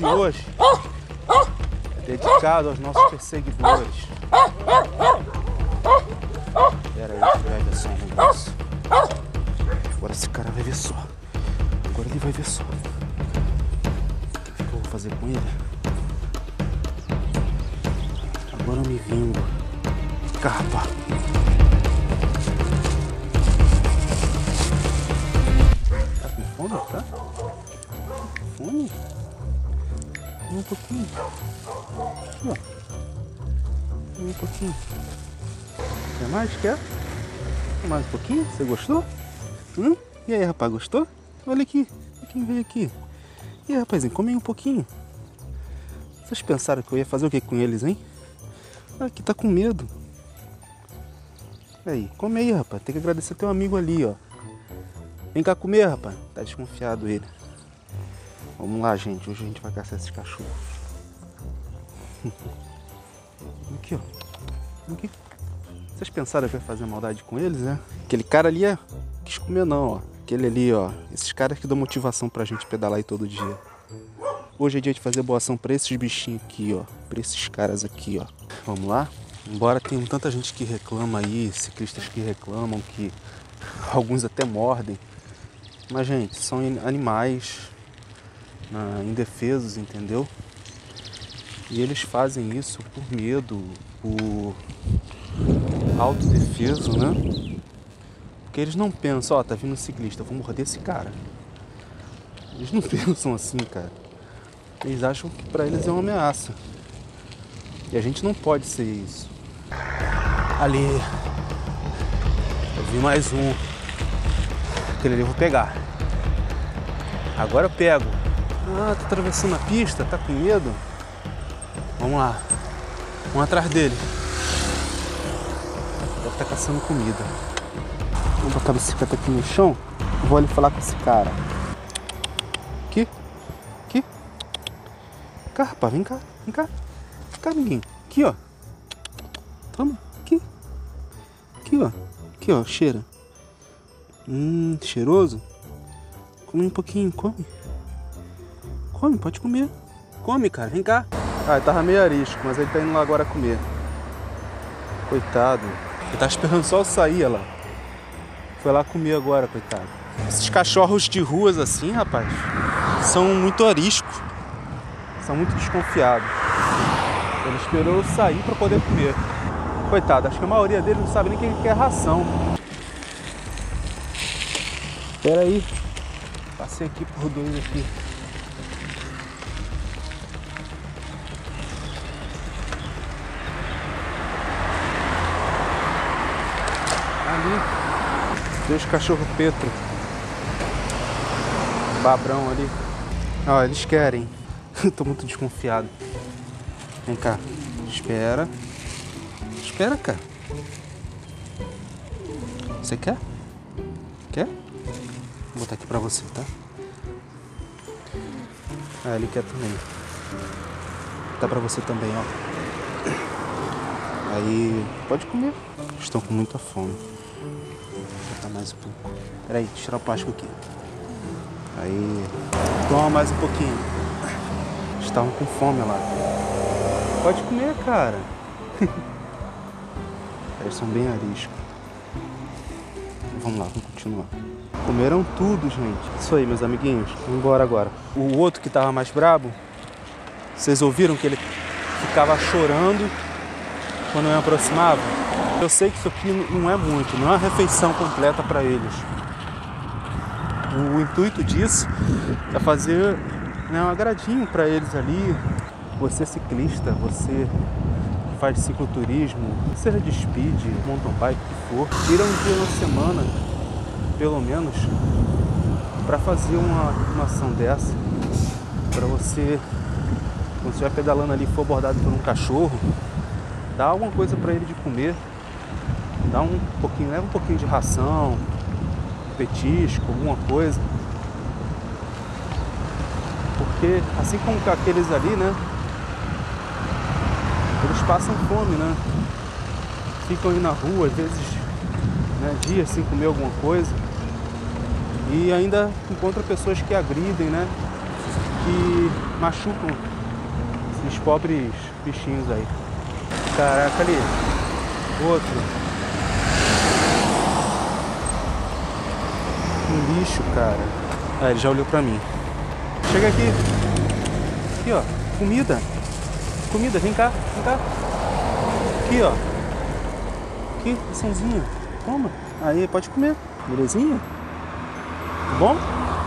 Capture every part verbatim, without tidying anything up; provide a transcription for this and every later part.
de hoje é dedicado aos nossos perseguidores. Pera aí, que vai ver só um negócio. Agora esse cara vai ver só. Agora ele vai ver só. O que eu vou fazer com ele? Agora eu me vingo. Capa. Tá com fome, tá? Tá com fome? Um pouquinho. Aqui, ó. Um pouquinho. Quer mais? Quer? Quer mais um pouquinho? Você gostou? Hum? E aí, rapaz, gostou? Olha aqui. Quem veio aqui? E aí, rapazinho, come aí um pouquinho. Vocês pensaram que eu ia fazer o que com eles, hein? Aqui tá com medo. Aí, come aí, rapaz. Tem que agradecer teu amigo ali, ó. Vem cá comer, rapaz. Tá desconfiado ele. Vamos lá, gente. Hoje a gente vai caçar esses cachorros. Aqui, ó. Aqui. Vocês pensaram que eu ia fazer maldade com eles, né? Aquele cara ali é... quis comer não, ó. Aquele ali, ó. Esses caras que dão motivação pra gente pedalar aí todo dia. Hoje é dia de fazer boa ação pra esses bichinhos aqui, ó. Pra esses caras aqui, ó. Vamos lá? Embora tenha tanta gente que reclama aí, ciclistas que reclamam, que alguns até mordem. Mas, gente, são animais ah, indefesos, entendeu? E eles fazem isso por medo, por autodefesa, né? Porque eles não pensam, ó, tá vindo um ciclista, eu vou morder esse cara. Eles não pensam assim, cara. Eles acham que pra eles é uma ameaça. E a gente não pode ser isso. Ali. Eu vi mais um. Aquele ali eu vou pegar. Agora eu pego. Ah, tá atravessando a pista, tá com medo? Vamos lá. Vamos atrás dele. Deve estar caçando comida. Vou botar a bicicleta aqui no chão. Vou ali falar com esse cara. Aqui. Aqui. Vem cá, rapaz. Vem cá. Vem cá. Vem cá, amiguinho. Aqui, ó. Toma. Aqui. Aqui, ó. Aqui, ó. Cheira. Hum, cheiroso. Come um pouquinho. Come. Come, pode comer. Come, cara. Vem cá. Ah, ele tava meio arisco, mas ele tá indo lá agora comer. Coitado. Ele tá esperando só eu sair, olha lá. Foi lá comer agora, coitado. Esses cachorros de ruas assim, rapaz, são muito ariscos. São muito desconfiados. Ele esperou eu sair pra poder comer. Coitado, acho que a maioria deles não sabe nem quem quer ração. Espera aí. Passei aqui por dois aqui. Ali. Dois cachorros Petro. Babrão ali. Ó, eles querem. Tô muito desconfiado. Vem cá. Espera. Espera, cara. Você quer? Quer? Vou botar aqui pra você, tá? Ah, ele quer também. Tá pra você também, ó. Aí, pode comer. Estão com muita fome. Vou botar mais um pouco. Pera aí, tirar o plástico aqui. Aí, toma mais um pouquinho. Estavam com fome lá. Pode comer, cara. Eles são bem ariscos. Vamos lá, vamos continuar. Comeram tudo, gente. Isso aí, meus amiguinhos. Vamos embora agora. O outro que tava mais brabo, vocês ouviram que ele ficava chorando quando eu me aproximava? Eu sei que isso aqui não é muito, não é uma refeição completa para eles. O intuito disso é fazer, né, um agradinho para eles ali. Você ciclista, você que faz cicloturismo, seja de speed, mountain bike, o que for, tira um dia na semana, pelo menos, para fazer uma, uma ação dessa, para você, quando você estiver pedalando ali, for abordado por um cachorro, dá alguma coisa para ele de comer, dá um pouquinho, leva um pouquinho de ração, petisco, alguma coisa, porque assim como aqueles ali, né, eles passam fome, né, ficam aí na rua, às vezes, né, dias sem comer alguma coisa, e ainda encontra pessoas que agridem, né, que machucam esses pobres bichinhos aí. Caraca, ali. Outro. Um lixo, cara. Ah, ele já olhou pra mim. Chega aqui. Aqui, ó. Comida. Comida, vem cá, vem cá. Aqui, ó. Aqui, raçãozinha. Toma. Aí, pode comer. Belezinha? Tá bom?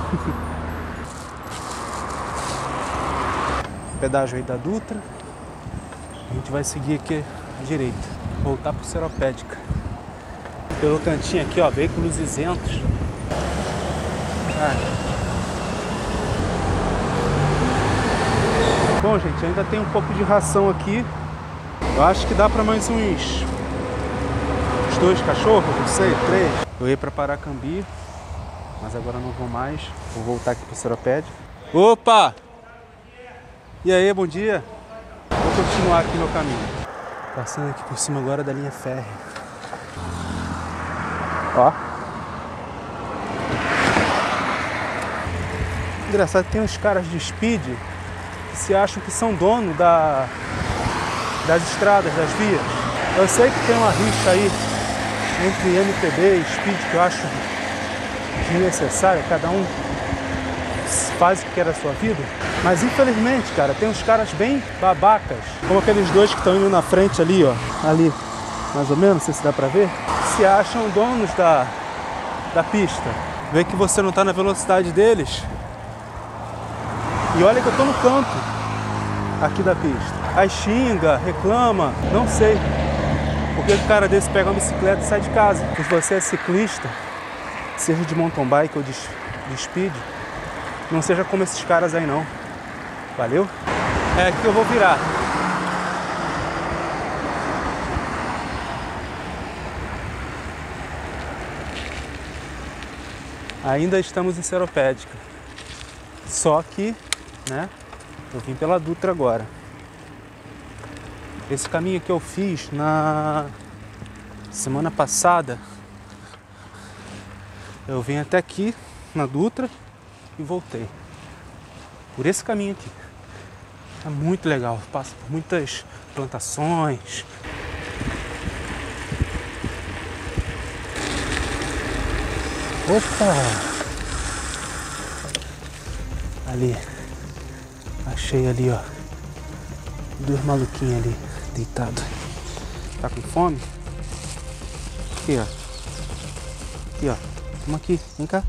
Pedágio aí da Dutra. A gente vai seguir aqui à direita. Voltar pro Seropédica. Pelo cantinho aqui, ó. Veículos isentos. Ah. Bom, gente, ainda tem um pouco de ração aqui. Eu acho que dá para mais uns, uns dois cachorros, não sei, três. Eu ia para Paracambi, mas agora não vou mais. Vou voltar aqui para o Seropédica. Opa! E aí, bom dia? Vou continuar aqui meu caminho. Passando aqui por cima agora da linha férrea. Ó. Engraçado, tem uns caras de speed que se acham que são dono da, das estradas, das vias. Eu sei que tem uma rixa aí entre M P B e Speed que eu acho desnecessária, cada um faz o que quer da sua vida. Mas infelizmente, cara, tem uns caras bem babacas, como aqueles dois que estão indo na frente ali, ó, ali, mais ou menos, não sei se dá pra ver, se acham donos da, da pista. Vê que você não tá na velocidade deles. E olha que eu tô no canto aqui da pista. Aí xinga, reclama, não sei. Porque o cara desse pega uma bicicleta e sai de casa. Se você é ciclista, seja de mountain bike ou de, de speed, não seja como esses caras aí não. Valeu? É aqui que eu vou virar. Ainda estamos em Seropédica. Só que, né, eu vim pela Dutra agora. Esse caminho que eu fiz na semana passada, eu vim até aqui na Dutra e voltei. Por esse caminho aqui. É muito legal, passa por muitas plantações. Opa! Ali. Achei ali, ó. Dois maluquinhos ali, deitados. Tá com fome? Aqui, ó. Aqui, ó. Toma aqui, vem cá.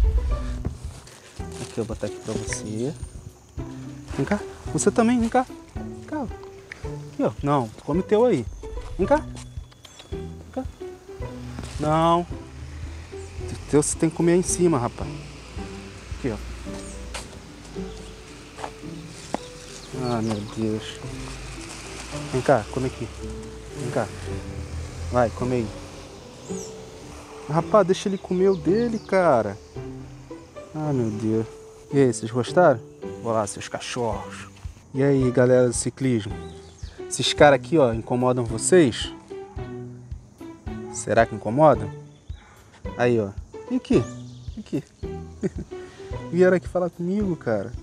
Aqui, eu vou botar aqui pra você. Vem cá. Você também, vem cá. Vem cá. Aqui, ó. Não, come teu aí. Vem cá. Vem cá. Não. O teu você tem que comer aí em cima, rapaz. Aqui, ó. Ah, meu Deus. Vem cá, come aqui. Vem cá. Vai, come aí. Rapaz, deixa ele comer o dele, cara. Ah, meu Deus. E aí, vocês gostaram? Olá, seus cachorros. E aí, galera do ciclismo? Esses caras aqui, ó, incomodam vocês? Será que incomodam? Aí, ó. E aqui? Aqui. Vieram aqui falar comigo, cara.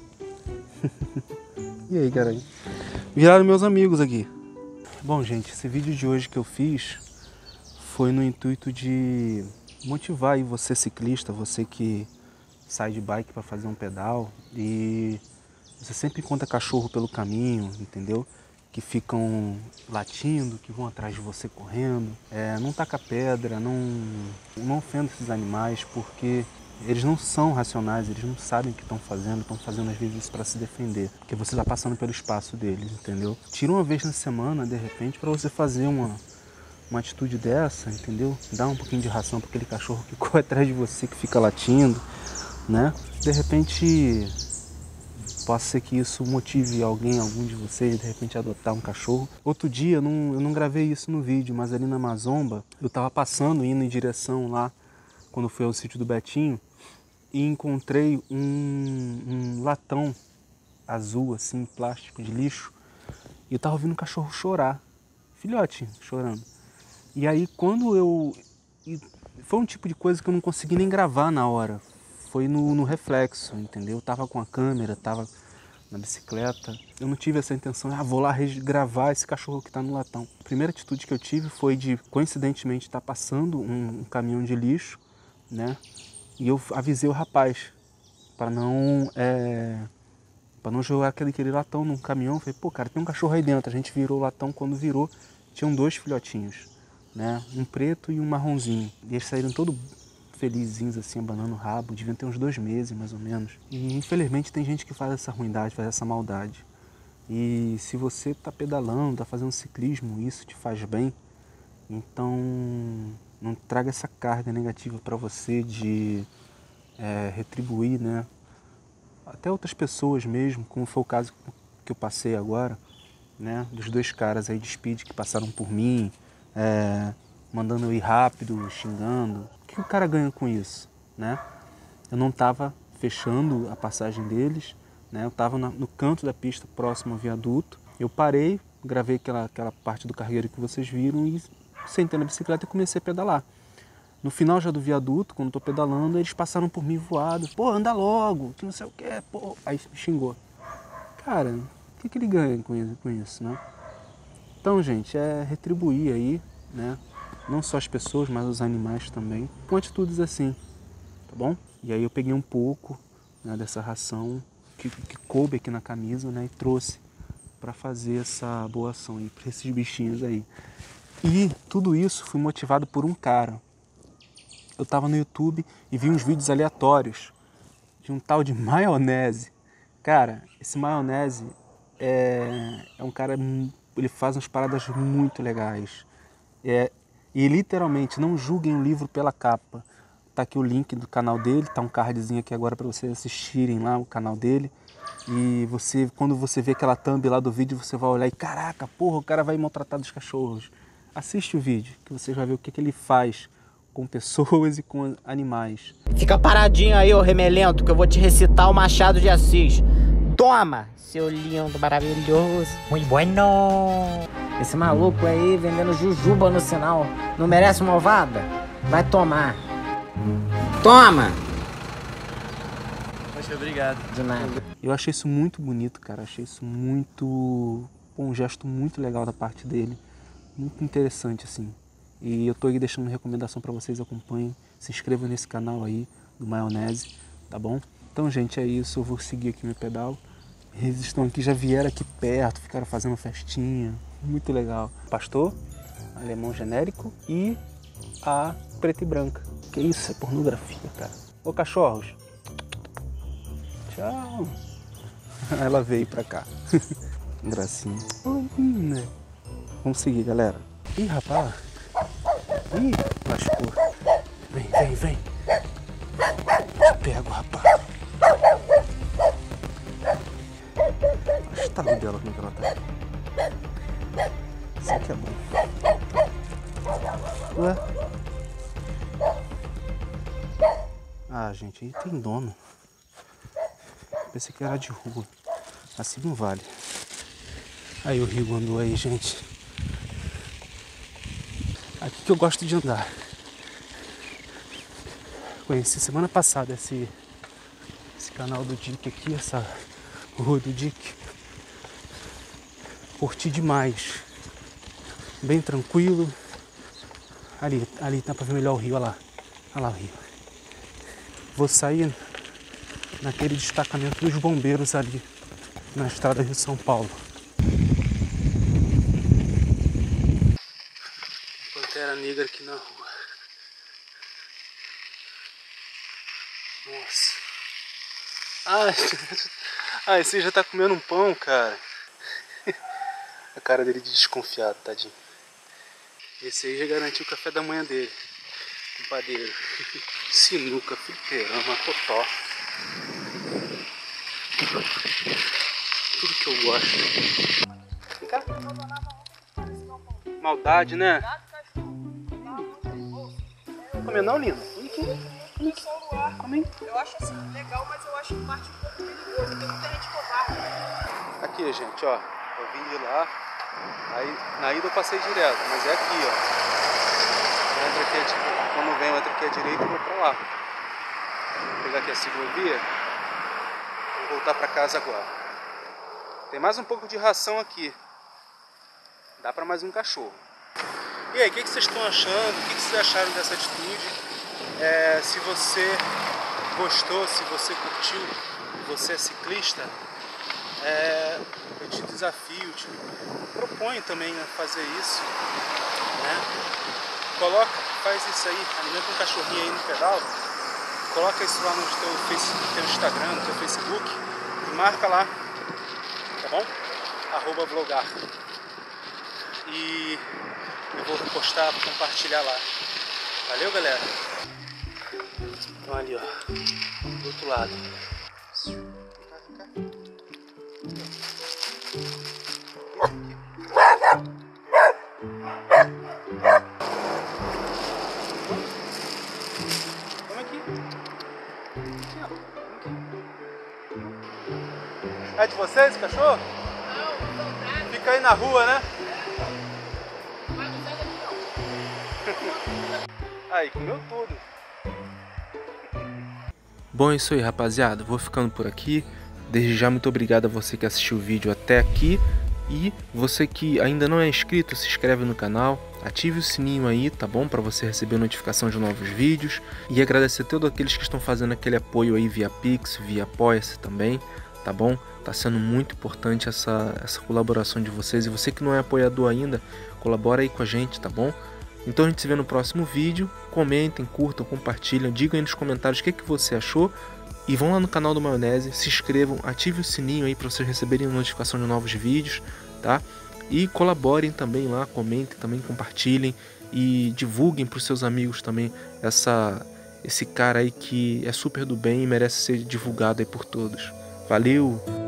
E aí, cara? Viraram meus amigos aqui. Bom, gente, esse vídeo de hoje que eu fiz foi no intuito de motivar aí você ciclista, você que sai de bike para fazer um pedal e você sempre encontra cachorro pelo caminho, entendeu? Que ficam latindo, que vão atrás de você correndo. É, não taca pedra, não, não ofenda esses animais, porque eles não são racionais, eles não sabem o que estão fazendo, estão fazendo às vezes isso para se defender, porque você está passando pelo espaço deles, entendeu? Tira uma vez na semana, de repente, para você fazer uma, uma atitude dessa, entendeu? Dá um pouquinho de ração para aquele cachorro que corre atrás de você, que fica latindo, né? De repente, pode ser que isso motive alguém, algum de vocês, de repente, a adotar um cachorro. Outro dia, eu não, eu não gravei isso no vídeo, mas ali na Amazônia, eu estava passando, indo em direção lá, quando fui ao sítio do Betinho, e encontrei um, um latão azul, assim, plástico de lixo, e eu tava ouvindo um cachorro chorar, filhote chorando. E aí quando eu... E foi um tipo de coisa que eu não consegui nem gravar na hora, foi no, no reflexo, entendeu? Eu tava com a câmera, tava na bicicleta, eu não tive essa intenção, ah, vou lá gravar esse cachorro que está no latão. A primeira atitude que eu tive foi de, coincidentemente, estar passando um, um caminhão de lixo, né? E eu avisei o rapaz para não, é, para não jogar aquele, aquele latão num caminhão. Eu falei, pô, cara, tem um cachorro aí dentro. A gente virou o latão, quando virou, tinham dois filhotinhos, né? Um preto e um marronzinho. E eles saíram todos felizinhos, assim, abanando o rabo. Deviam ter uns dois meses, mais ou menos. E, infelizmente, tem gente que faz essa ruindade, faz essa maldade. E se você está pedalando, está fazendo ciclismo, isso te faz bem, então não traga essa carga negativa para você de é, retribuir, né? Até outras pessoas mesmo, como foi o caso que eu passei agora, né? Dos dois caras aí de speed que passaram por mim, é, mandando eu ir rápido, xingando. O que o cara ganha com isso, né? Eu não estava fechando a passagem deles, né? Eu estava no canto da pista, próximo ao viaduto. Eu parei, gravei aquela, aquela parte do cargueiro que vocês viram e sentei na bicicleta e comecei a pedalar. No final já do viaduto, quando eu estou pedalando, eles passaram por mim voados. Pô, anda logo, que não sei o que, pô. Aí me xingou. Cara, o que, que ele ganha com isso, com isso, né? Então, gente, é retribuir aí, né? Não só as pessoas, mas os animais também, com atitudes assim, tá bom? E aí eu peguei um pouco, né, dessa ração que, que coube aqui na camisa, né? E trouxe para fazer essa boa ação aí para esses bichinhos aí. E tudo isso foi motivado por um cara. Eu estava no YouTube e vi uns vídeos aleatórios de um tal de Maionese. Cara, esse Maionese é, é um cara, ele faz umas paradas muito legais. É, e literalmente, não julguem o livro pela capa. Tá aqui o link do canal dele, tá um cardzinho aqui agora para vocês assistirem lá o canal dele. E você, quando você vê aquela thumb lá do vídeo, você vai olhar e caraca, porra, o cara vai maltratar dos cachorros. Assiste o vídeo, que você vai ver o que, que ele faz com pessoas e com animais. Fica paradinho aí, ô remelento, que eu vou te recitar o Machado de Assis. Toma, seu lindo, maravilhoso. Muito bueno. Esse maluco aí vendendo jujuba no sinal, não merece uma ovada? Vai tomar. Toma! Poxa, obrigado. De nada. Eu achei isso muito bonito, cara. Achei isso muito... um gesto muito legal da parte dele. Muito interessante, assim. E eu tô aí deixando recomendação para vocês, acompanhem. Se inscrevam nesse canal aí, do Maionese, tá bom? Então, gente, é isso. Eu vou seguir aqui meu pedal. Eles estão aqui, já vieram aqui perto, ficaram fazendo festinha. Muito legal. Pastor, alemão genérico e a preta e branca. Que isso? É pornografia, cara. Ô, cachorros. Tchau. Ela veio pra cá. Gracinha. Oi, né? Vamos seguir, galera. Ih, rapaz. Ih, lascou. Vem, vem, vem. Te pego, rapaz. Olha o estalo dela, como é que ela tá. Isso aqui é bom. Ué? Ah, gente, aí tem dono. Pensei que era de rua. Assim não vale. Aí o Rio andou aí, gente. Aqui que eu gosto de andar. Conheci semana passada esse, esse canal do Dick aqui, essa rua do Dick. Curti demais. Bem tranquilo. Ali, ali dá pra ver melhor o rio, olha lá. Olha lá o rio. Vou sair naquele destacamento dos bombeiros ali, na estrada de São Paulo. Pantera negra aqui na rua. Nossa. Ai, ah, esse já tá comendo um pão, cara. A cara dele de desconfiado, tadinho. Esse aí já garantiu o café da manhã dele. Com padeiro. Sinuca, fliperama, totó. Tudo que eu gosto. Vem cá. Maldade, né? Não comer não, lindo? Come. Eu acho assim legal, mas eu acho que parte um pouco perigoso. Tem muita gente covarde. Aqui, gente, ó. Eu vim de lá. Aí na ida eu passei direto, mas é aqui, ó. Entra aqui, quando vem, eu entro aqui à direita e vou pra lá. Vou pegar aqui a ciclovia. Vou voltar pra casa agora. Tem mais um pouco de ração aqui. Dá para mais um cachorro. E aí, o que, que vocês estão achando? O que, que vocês acharam dessa atitude? É, se você gostou, se você curtiu, você é ciclista, é, eu te desafio, te proponho também a fazer isso, né? Coloca, faz isso aí, alimenta um cachorrinho aí no pedal, coloca isso lá no teu, face, no teu Instagram, no teu Facebook e marca lá, tá bom? Arroba vlogar. E eu vou postar, compartilhar lá. Valeu, galera? Então ali, ó, do outro lado. Vamos aqui. Aqui, ó. É de vocês, esse cachorro? Não, fica aí na rua, né? Aí, comeu tudo. Bom, é isso aí, rapaziada. Vou ficando por aqui. Desde já, muito obrigado a você que assistiu o vídeo até aqui. E você que ainda não é inscrito, se inscreve no canal. Ative o sininho aí, tá bom? Para você receber notificação de novos vídeos. E agradecer a todos aqueles que estão fazendo aquele apoio aí via Pix, via Apoia-se também, tá bom? Tá sendo muito importante essa, essa colaboração de vocês. E você que não é apoiador ainda, colabora aí com a gente, tá bom? Então a gente se vê no próximo vídeo. Comentem, curtam, compartilhem, digam aí nos comentários o que, que você achou. E vão lá no canal do Maionese, se inscrevam, ativem o sininho aí para vocês receberem notificação de novos vídeos, tá? E colaborem também lá, comentem também, compartilhem e divulguem para os seus amigos também essa, esse cara aí que é super do bem e merece ser divulgado aí por todos. Valeu!